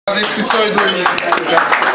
L'iscrizione 2000, grazie.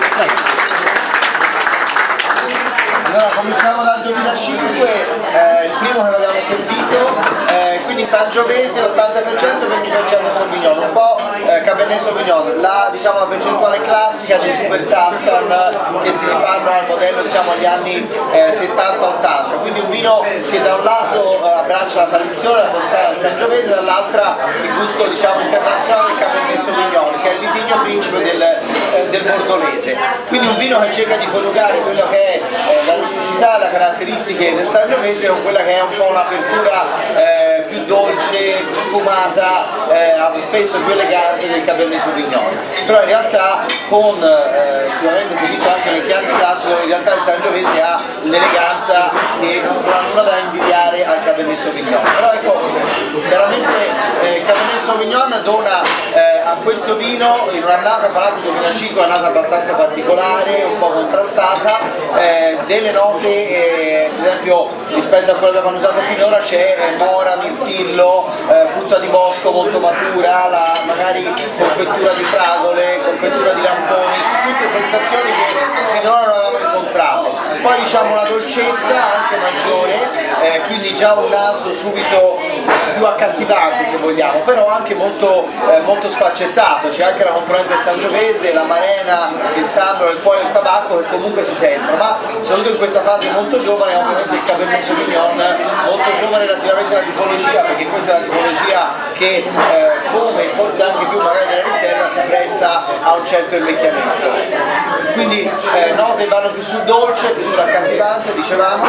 Allora, cominciamo dal 2005, il primo che abbiamo servito, quindi Sangiovese 80%, 20% Sauvignon, un po' Cabernet Sauvignon, la percentuale classica dei super Tuscan che si rifanno al modello agli anni 70-80, quindi un vino che da un lato abbraccia la tradizione, la Toscana del Sangiovese, dall'altra il gusto internazionale del Cabernet Sauvignon, che è il vitigno principe del bordolese. Quindi un vino che cerca di coniugare quello che è la rusticità e le caratteristiche del Sangiovese con quella che è un po' un'apertura più dolce, più sfumata, spesso più elegante del Cabernet Sauvignon. Però in realtà sicuramente si è visto anche nel chianti classico, in realtà il Sangiovese ha un'eleganza che non ha nulla da invidiare al Cabernet Sauvignon. Però ecco, veramente il Cabernet Sauvignon dona a questo vino, in un'annata, fra l'altro 2005, un'annata abbastanza particolare, un po' contrastata, delle note, per esempio rispetto a quello che abbiamo usato finora c'è mora, mirtillo, frutta di bosco molto matura, magari confettura di fragole, confettura di lamponi, tutte sensazioni che finora non avevamo incontrato. Poi una dolcezza anche maggiore, quindi già un naso subito più accattivante se vogliamo, però anche molto sfaccettato, c'è anche la componente del Sangiovese, la marena, il sandalo, il cuoio e il tabacco che comunque si sentono, ma soprattutto in questa fase molto giovane, ovviamente il Cabernet Sauvignon molto giovane relativamente alla tipologia, perché questa è la tipologia che come forse anche più magari della riserva si presta a un certo invecchiamento. Quindi note vanno più sul dolce, più sull'accattivante, dicevamo.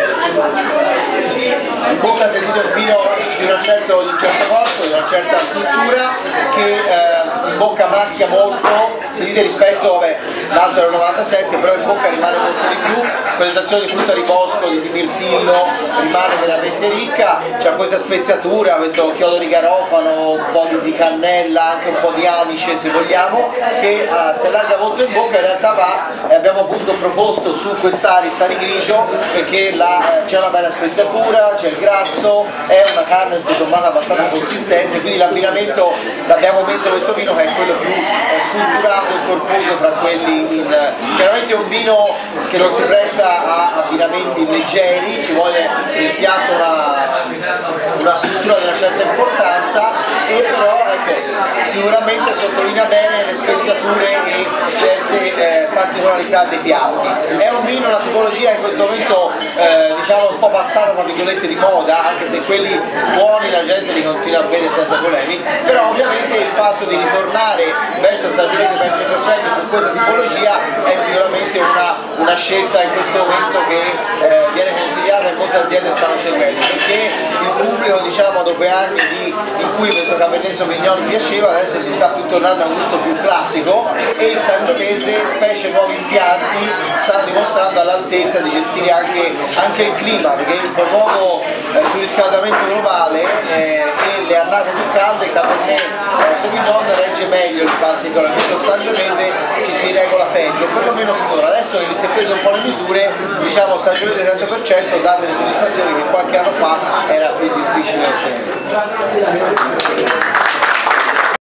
In bocca sentite un vino di un certo corpo, di una certa struttura che in bocca macchia molto, sentite rispetto, l'altro era 97, però in bocca rimane molto di più, presentazione di frutta di bosco, di mirtillo, rimane veramente ricca, c'è questa speziatura, questo chiodo di garofano, un po' di cannella, anche un po' di anice se vogliamo, che si allarga molto in bocca, in realtà abbiamo appunto proposto su quest'aris grigio perché c'è una bella speziatura, c'è il grasso, è una carne tutto sommato abbastanza consistente, quindi l'abbinamento l'abbiamo messo questo vino che è quello più strutturato e corposo tra quelli chiaramente è un vino che non si presta a abbinamenti leggeri, ci vuole nel piatto una struttura di una certa importanza e però sicuramente sottolinea bene le speziature e certe particolarità dei piatti. È un vino, una tipologia in questo momento un po' passata tra virgolette di moda, anche se quelli buoni la gente li continua a bere senza problemi, però ovviamente il fatto di ritornare verso il Sangiovese per il 100% su questa tipologia è sicuramente una scelta in questo momento che viene consigliata e molte aziende stanno seguendo, perché il pubblico dopo anni in cui questo Cabernet Sauvignon piaceva adesso si sta più tornando a un gusto più classico e il Sangiovese, specie nuovi impianti, sta dimostrando all'altezza di gestire anche il clima, perché il nuovo surriscaldamento globale e le annate più calde il Cabernet Sauvignon regge meglio il particolarmente il Sangiovese ci si regola peggio, perlomeno finora. Adesso che si è preso un po' le misure, Sangiovese 100% dà delle soddisfazioni che qualche anno fa era più difficile ottenere.